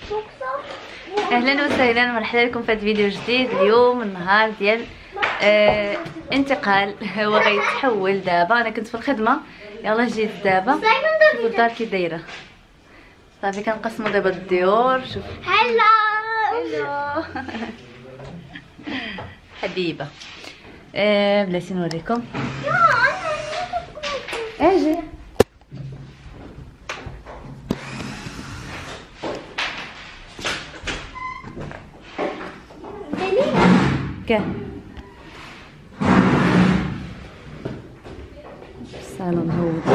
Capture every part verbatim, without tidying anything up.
اهلا وسهلا، مرحبا بكم في هذا الفيديو جديد. اليوم النهار ديال آه انتقال، هو غيتحول دابا. انا كنت في الخدمه، يلا جيت دابا. شوفوا الدار كي دايره. صافي كنقسموا دابا الديور. شوف هلا هلو حبيبه. آه بلاتي نوريكم. اجي كان الصالون هو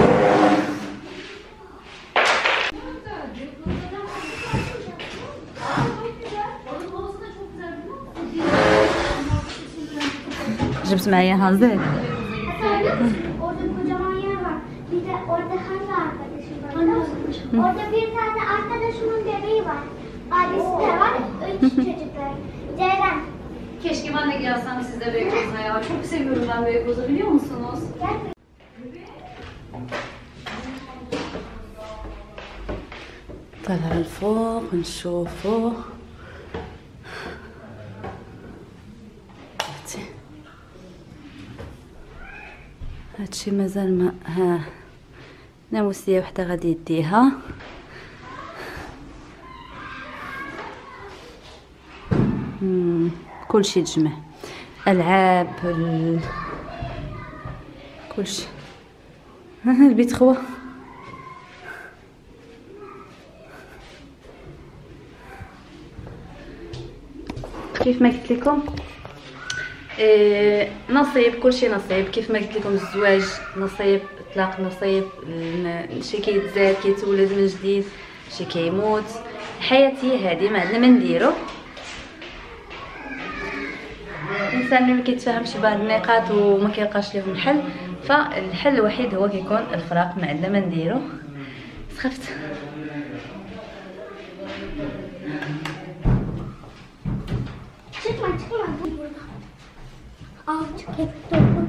جبت معايا هازل. Orada kocaman yer var. Bir de orada hangi arkadaşım var? Orada bir tane arkadaşımın bebeği var. Ailesi de var. Üç çocuklar. Ceren. Keşke ben de gelsem siz de Beykoz'a ya. Çok seviyorum ben Beykoz'u, biliyor musunuz? Gel. طالع الفوق نشوفو. هادشي مازال ما ها ناموسيه وحده غادي يديها. مم. كلشي تجمع، العاب ال... كلشي. البيت خوا كيف ما قلت لكم. إيه نصيب، كلشي نصيب. كيف ما قلت لكم الزواج نصيب، الطلاق نصيب، شي كيتزاد كيتولد من جديد، شي كيموت. الحياه هي هذه، ما عندنا ما نديرو. الانسان اللي ما كيتفاهمش بهاد النقاط وما كيلقاش لهم الحل، فالحل الوحيد هو كيكون الفراق. ما عندنا ما نديرو. سخفت. Çıkma çıkma. Al çık hep dokun.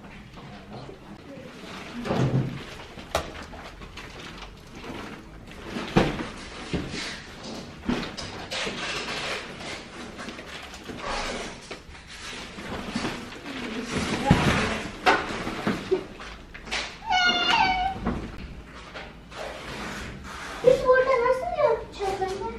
Biz burada nasıl yapacağız anne?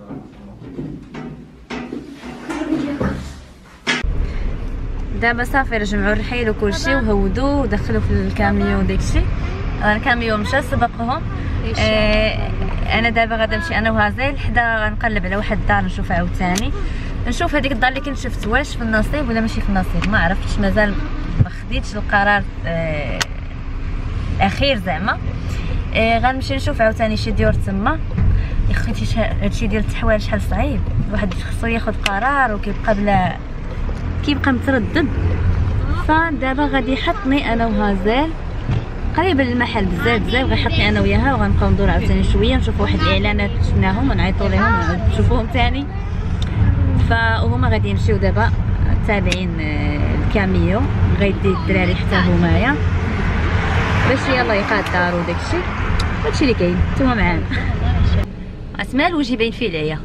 دابا صافي رجمعوا الرحيل وكلشي وهودوا ودخلوا في الكاميو وداكشي. الكاميو مشى سبقهم. آه انا دابا غادا نمشي انا وهازيل حدا، غنقلب على واحد الدار نشوف عاوتاني، نشوف هذيك الدار اللي كنت شفت واش في النصيب ولا ماشي في النصيب. ما عرفتش مازال، ما خديتش القرار آه الاخير زعما. آه غنمشي نشوف عاوتاني شي ديور تما. يا خوتي هادشي ديال التحوال شحال صعيب، الواحد خصو ياخذ قرار وكيبقى بلا كيبقى متردد. فدابا غادي يحطني انا وهازيل قريبه للمحل بزاف بزاف، غيحطني انا وياها وغنبقاو ندور عاوتاني شويه نشوف واحد الاعلانات شفناهم ونعيطوا ليهم ونعاود نشوفوهم ثاني. فهما غادي يمشيو دابا تابعين الكاميو، غيدي الدراري حتى همايا باش يلا يقاد الدار وداكشي. هادشي اللي كاين، نتوما معانا. اسماء الوجه باين فيه العيا.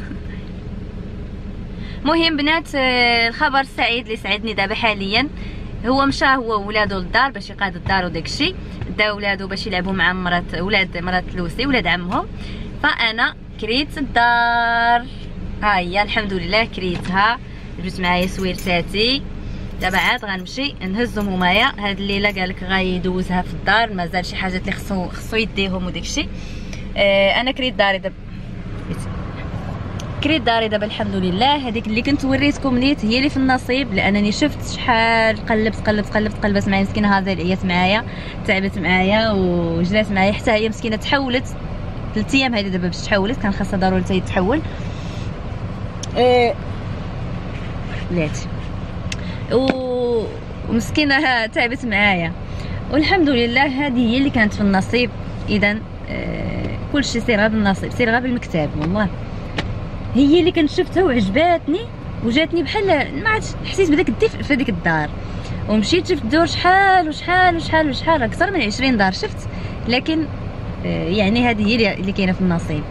مهم بنات، الخبر السعيد اللي سعدني دابا حاليا هو مشى هو وولادو للدار باش يقادوا الدار وداكشي. دا ولادو باش يلعبوا مع مرات ولاد مرات لوسي ولاد عمهم. فانا كريت الدار، ها هي الحمد لله كريتها. جبت معايا سويرتاتي. دابا عاد غنمشي نهزهم همايا. هاد الليله قالك غيدوزها في الدار، مازال شي حاجات اللي خصو خصو يديهم وداكشي. آه انا كريت داري دابا، كريت داري دابا الحمد لله. هذيك اللي كنت وريتكم نيت هي اللي في النصيب، لانني شفت شحال قلبت قلبت قلبت قلبت معايا مسكينه. هذه عيات معايا، تعبت معايا وجلات معايا حتى هي مسكينه تحولت ثلاث ايام. هذه دابا باش تحولت كان خاصها ضروري حتى هي تحول. ايه بلاتي و ومسكينه تعبت معايا، والحمد لله هذه هي اللي كانت في النصيب. اذا آه كلشي سير غير بالنصيب، سير غير بالمكتاب. والله هي اللي كنت شفتها وعجباتني وجاتني بحال ما عرفتش، حسيت بداك الدفء في هذيك الدار. ومشيت شفت الدور شحال وشحال وشحال وشحال، اكثر من عشرين دار شفت، لكن يعني هذه هي اللي كاينه في النصيب.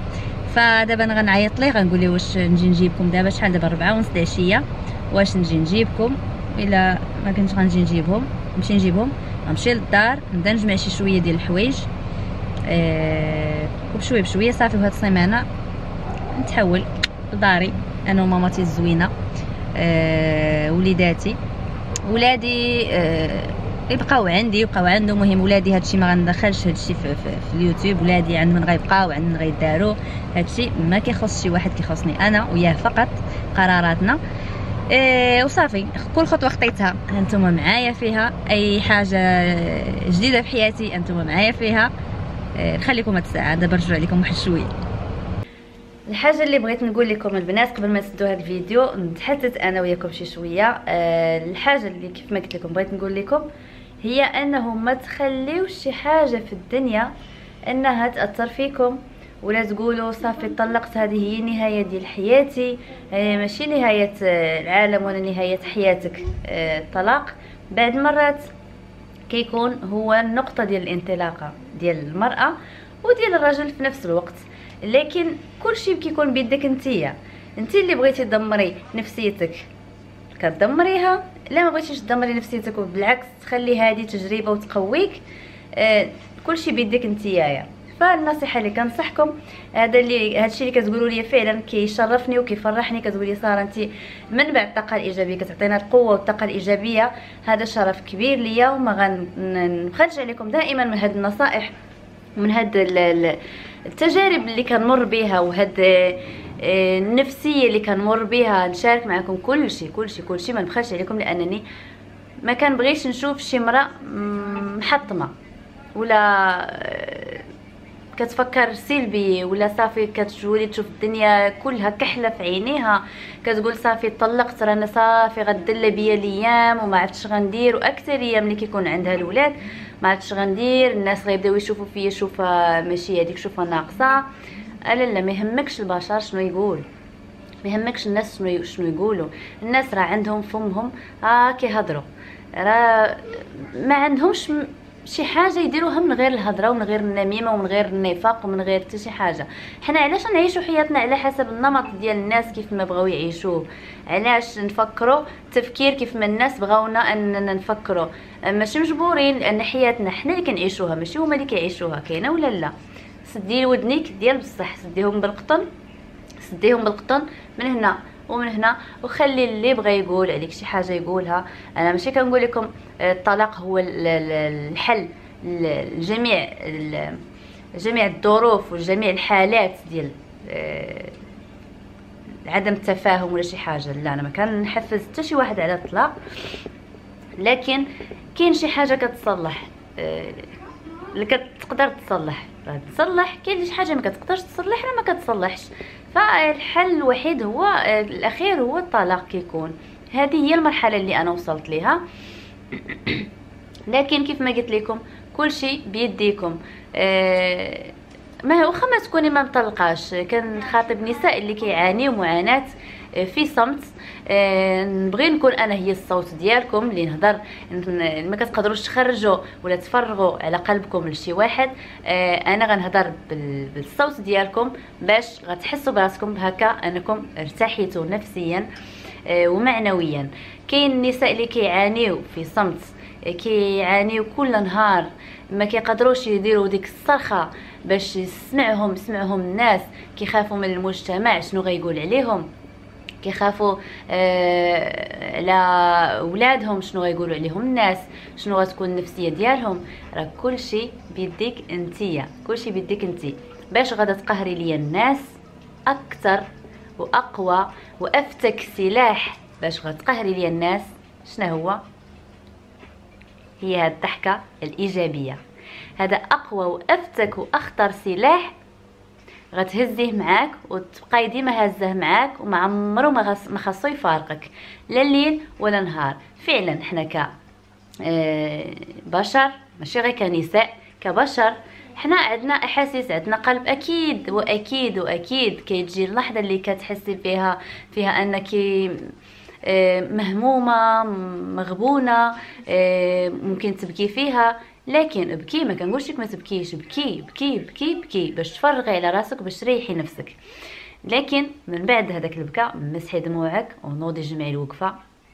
فدابا انا غنعيط ليه، غنقول له واش نجي نجيبكم دابا، شحال دابا ربعة ونص العشيه، واش نجي نجيبكم الا ما كنتش غنجي نجيبهم، نمشي نجيبهم، غنمشي للدار نبدا نجمع شي شويه ديال الحوايج أه وبشويه بشويه صافي. وهاد السيمانه نتحول لداري انا وماماتي الزوينه، أه وليداتي ولادي أه يبقاو عندي يبقاو عنده. المهم ولادي هادشي ما غندخلش هادشي في, في, في اليوتيوب، ولادي عندهم غيبقاو عندهم غيداروا، هادشي ما كيخص شي واحد، كيخصني انا وياه فقط، قراراتنا إيه وصافي. كل خطوه خطيتها انتم معايا فيها، اي حاجه جديده في حياتي انتم معايا فيها. إيه نخليكم هاد الساعه دابا نرجع لكم واحد شويه. الحاجه اللي بغيت نقول لكم البنات قبل ما تسدوا هذا الفيديو، نتحدث انا وياكم شي شويه. أه الحاجه اللي كيف ما قلت لكم بغيت نقول لكم هي انه ما تخليوش شي حاجه في الدنيا انها تاثر فيكم، ولا تقولوا صافي طلقت هذه هي نهايه ديال حياتي. أه ماشي نهايه العالم ولا نهايه حياتك. الطلاق أه بعد مرات كيكون هو النقطه ديال الانطلاقه ديال المراه وديال الرجل في نفس الوقت، لكن كلشي كيكون بيدك انتيا. انت اللي بغيتي تدمري نفسيتك كتدمريها، لا ما بغيتيش تدمري نفسيتك وبالعكس تخلي هذه تجربه وتقويك، آه كلشي بيدك انتيا. فالنصيحه اللي كنصحكم هذا اللي هادشي اللي كتقولوا لي فعلا كيشرفني وكيفرحني، كتقولي ساره انت منبع الطاقه الايجابيه، كتعطينا القوه والطاقه الايجابيه، هذا شرف كبير ليا وما غنبخلش عليكم دائما من هاد النصائح ومن هاد التجارب اللي كنمر بها وهاد النفسيه اللي كنمر بها. نشارك معكم كل شيء كل شيء كل شيء، ما نبخلش عليكم لانني ما كنبغيش نشوف شي امراه محطمه ولا كتفكر سلبي ولا صافي كتولي تشوف الدنيا كلها كحله في عينيها، كتقول صافي طلقت رانا صافي غدل بيا الايام وما عرفتش غندير. واكثريه ملي كيكون عندها الاولاد ما عرفتش غندير، الناس غيبداو يشوفوا فيا شوفه ماشي هذيك شوفه ناقصه. الا لا ما يهمكش البشر شنو يقول، ما يهمكش الناس شنو شنو يقولوا. الناس راه عندهم فمهم اه كيهضروا، راه ما عندهمش شي حاجه يديروها من غير الهضره ومن غير النميمه ومن غير النفاق ومن غير حتى شي حاجه. حنا علاش نعيشوا حياتنا على حسب النمط ديال الناس كيف ما بغاو يعيشوه؟ علاش نفكروا تفكير كيف ما الناس بغاونا اننا نفكروا؟ ماشي مجبورين، لان حياتنا حنا اللي كنعيشوها ماشي هما اللي كيعيشوها. كاينه ولا لا؟ سدي ودنيك ديال بصح، سديهم بالقطن، سديهم بالقطن من هنا ومن هنا، وخلي اللي بغى يقول عليك شي حاجه يقولها. انا ماشي كنقول لكم الطلاق هو الحل لجميع جميع الظروف وجميع الحالات ديال عدم التفاهم ولا شي حاجه، لا انا ما كنحفز حتى شي واحد على الطلاق، لكن كاين شي حاجه كتصلح اللي كتقدر تصلح راه تصلح، كاين شي حاجه ما كتقدرش تصلح راه ما كتصلحش. فالحل الوحيد هو الاخير هو الطلاق كيكون. هذه هي المرحله اللي انا وصلت ليها. لكن كيف ما قلت لكم كل شيء بيديكم. آه ما واخا ما تكوني ما مطلقاش، كنخاطب نساء اللي كيعانيو معاناه في صمت. آه نبغي نكون انا هي الصوت ديالكم اللي نهضر، ما كتقدروش تخرجوا ولا تفرغوا على قلبكم لشي واحد. آه انا غنهضر بالصوت ديالكم باش غتحسوا براسكم هكا انكم ارتحيتوا نفسيا آه ومعنويا. كاين النساء اللي كيعانيو في صمت، كيعانيو كل نهار ما كيقدروش يديروا ديك الصرخه باش يسمعهم يسمعهم الناس، كيخافوا من المجتمع شنو غيقول عليهم، كيخافوا آه على ولادهم شنو غيقولوا عليهم الناس، شنو غتكون النفسيه ديالهم. راه كلشي بيديك انتيا، كلشي بيديك انتي. باش غادا تقهري ليا الناس اكثر واقوى وافتك سلاح باش غتقهري ليا الناس شنو هو؟ هي هاد الضحكه الايجابيه. هذا اقوى وافتك واخطر سلاح غتهزيه معاك وتبقاي ديما هازه معاك وما عمرو ما خاصو يفارقك لا الليل ولا نهار. فعلا حنا ك بشر ماشي غير كنساء، كبشر حنا عندنا احاسيس، عندنا قلب اكيد واكيد واكيد كيتجي اللحظه اللي كتحسي فيها فيها انك مهمومه مغبونه، ممكن تبكي فيها. لكن بكي، ما كنقولش لك ما تبكيش، بكي بكي بكي بكي باش تفرغي على راسك باش تريحي نفسك. لكن من بعد هذاك البكاء مسحي دموعك ونوضي جمعي الوقفه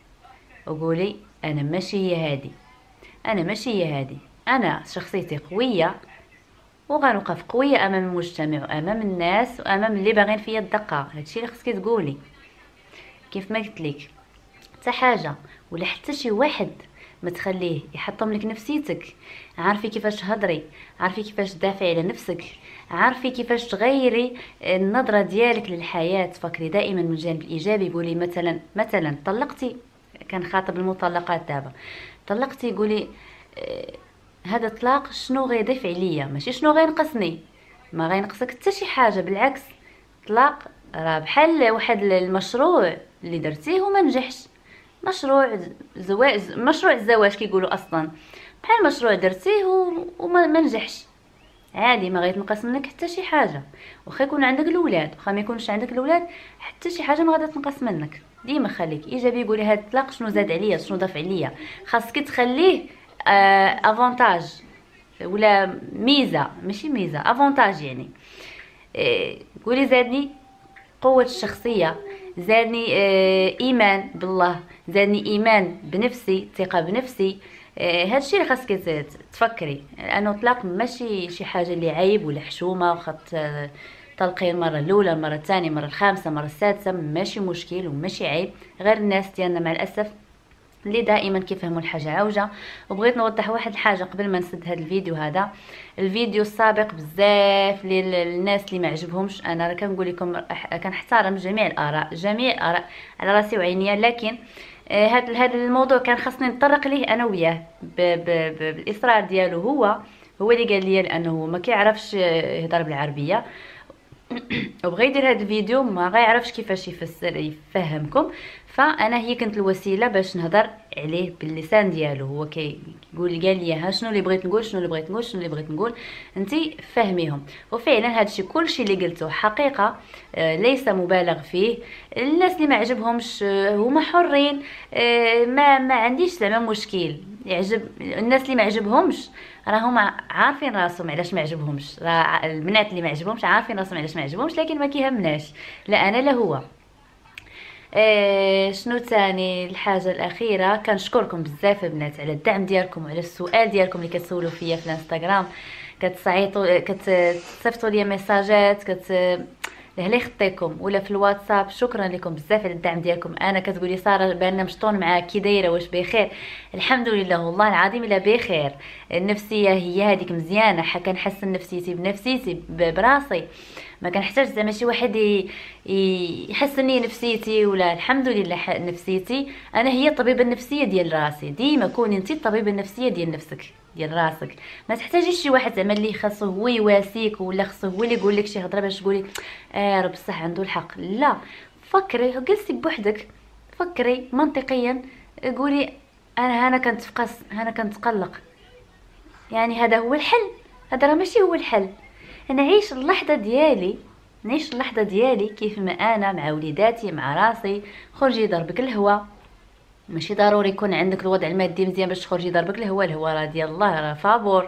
وقولي انا ماشي هي هادي، انا ماشي هي هادي، انا شخصيتي قويه وغنوقف قويه امام المجتمع وامام الناس وامام اللي باغين فيا الدقه. هادشي اللي خصك تقولي. كيف ما قلت لك حتى حاجه ولا حتى شي واحد ما تخليه يحطم لك نفسيتك. عارفي كيفاش تهضري، عارفي كيفاش تدافعي على نفسك، عارفي كيفاش تغيري النظره ديالك للحياه. فكري دائما من الجانب الايجابي. قولي مثلا مثلا طلقتي، كنخاطب المطلقات دابا، طلقتي قولي آه هذا الطلاق شنو غيضيف عليا، ماشي شنو غينقصني. ما غينقصك حتى شي حاجه، بالعكس الطلاق راه بحال واحد المشروع اللي درتيه وما نجحش. مشروع زواج، مشروع الزواج كيقولوا اصلا بحال مشروع درتيه وما نجحش، عادي ما غيتنقص منك حتى شي حاجه. واخا يكون عندك الاولاد، واخا ما يكونش عندك الاولاد، حتى شي حاجه ما غادي تنقص منك. ديما خليك ايجابي. قولي هذا الطلاق شنو زاد عليا، شنو ضاف عليا. خاصك تخليه آه افونتاج ولا ميزه، ماشي ميزه، افونتاج يعني. آه قولي زادني قوه الشخصيه، زادني آه ايمان بالله، زادني ايمان بنفسي، ثقه بنفسي. آه هادشي اللي خاصك تفكري، لانه الطلاق ماشي شي حاجه اللي عيب ولا حشومه. وخط طلقي المره الاولى، المره الثانيه، المره الخامسه، المره السادسه، ماشي مشكل وماشي عيب. غير الناس ديالنا مع الاسف اللي دائما كيفهموا الحاجه عوجه. وبغيت نوضح واحد الحاجه قبل ما نسد هذا الفيديو. هذا الفيديو السابق بزاف للناس اللي ما عجبهمش، انا راه كنقول لكم كنحترم جميع الاراء، جميع الاراء على راسي وعينيا. لكن هذا هذا الموضوع كان خاصني نطرق ليه انا وياه بالاصرار ديالو. هو هو اللي قال لي لانه ما كيعرفش يهضر بالعربيه وبغى يدير هذا الفيديو ما غيعرفش كيفاش يفسر يفهمكم. فانا هي كنت الوسيله باش نهضر عليه باللسان ديالو. هو كيقول قال لي ها شنو اللي بغيت نقول، شنو اللي بغيت نقول، شنو اللي بغيت نقول، انتي فهميهم. وفعلا هادشي كلشي اللي قلته حقيقه، آه ليس مبالغ فيه. الناس اللي ما عجبهمش آه هما حرين، آه ما ما عنديش زعما مشكل. يعجب الناس اللي ما عجبهمش راهم عارفين راسهم علاش ما عجبهمش. راه البنات اللي ما عجبهمش عارفين راسهم علاش ما عجبهمش، لكن ما كيهمناش لا انا لا هو. إيه شنو تاني؟ الحاجه الاخيره كنشكركم بزاف البنات على الدعم ديالكم وعلى السؤال ديالكم اللي كتسولوا فيا في الانستغرام. كتصيطوا كتصيفطوا لي ميساجات، كت لهلا يخطيكم ولا في الواتساب. شكرا لكم بزاف على الدعم ديالكم. انا كتقولي ساره بالنا مشطون معاك، كي دايره، واش بخير؟ الحمد لله والله العظيم الا بخير. النفسيه هي هذيك مزيانه، كنحسن نفسيتي بنفسيتي براسي، ما كنحتاج زعما شي واحد يحسن لي نفسيتي ولا. الحمد لله نفسيتي انا هي الطبيبه النفسيه ديال راسي. ديما كوني انت الطبيبه النفسيه ديال نفسك ديال راسك. ما تحتاجيش شي واحد زعما اللي خاصو هو يواسيك ولا خاصو هو اللي يقول لك شي هضره باش تقولي اه راه بصح عنده الحق. لا، فكري، جلسي بوحدك، فكري منطقيا، قولي انا انا كنتفقس، انا كنتقلق، يعني هذا هو الحل؟ هذا راه ماشي هو الحل. نعيش اللحظه ديالي، نعيش اللحظه ديالي كيف ما انا مع وليداتي مع راسي. خرجي ضربك الهواء، ماشي ضروري يكون عندك الوضع المادي مزيان باش تخرجي ضربك الهواء. الهواء راه ديال الله، راه فابور.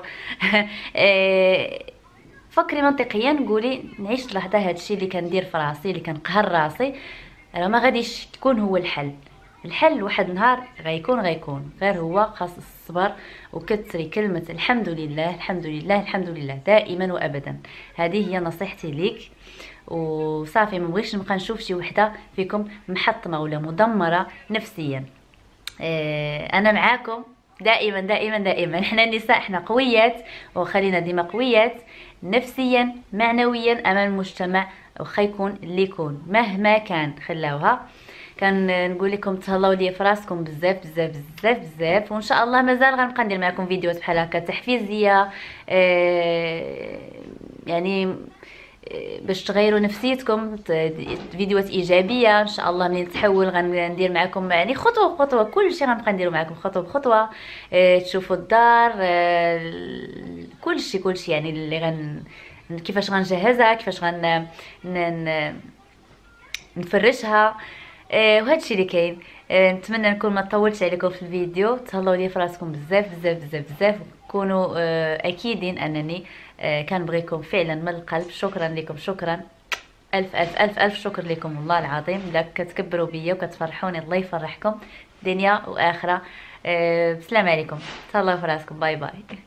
فكري منطقيا، قولي نعيش اللحظه. هادشي اللي كندير في راسي، اللي كنقهر راسي، راه ما غاديش تكون هو الحل. الحل واحد النهار غيكون غيكون غير هو خاص الصبر وكثري كلمه الحمد لله الحمد لله الحمد لله دائما وابدا. هذه هي نصيحتي ليك. وصافي ما بغيتش نبقى نشوف شي وحده فيكم محطمه ولا مدمره نفسيا. انا معاكم دائما دائما دائما. احنا النساء احنا قويات، وخلينا ديما قويات نفسيا معنويا امام المجتمع، وخا يكون اللي يكون مهما كان. خلاوها. كان نقول لكم تهلاو لي في راسكم بزاف بزاف بزاف بزاف، وان شاء الله مازال غنبقى ندير معكم فيديوهات بحال هكا تحفيزيه، اه يعني باش تغيروا نفسيتكم، فيديوهات ايجابيه ان شاء الله. منين تحول غندير معكم يعني خطوه بخطوه، كلشي غنبقى نديرو معكم خطوه بخطوه. اه تشوفوا الدار، اه كلشي كلشي يعني اللي غن كيفاش غنجهزها، كيفاش غن نفرشها، اه وهادشي اللي كاين. اه نتمنى نكون ما طولتش عليكم في الفيديو. تهلاو لي في راسكم بزاف بزاف بزاف بزاف. كونوا آه، اكيدين انني آه، كنبغيكم فعلا من القلب. شكرا لكم، شكرا الف الف الف الف شكر لكم والله العظيم. لا كتكبروا بيا وكتفرحوني، الله يفرحكم دنيا واخره. آه، بسلام عليكم، تهلاو في راسكم، باي باي.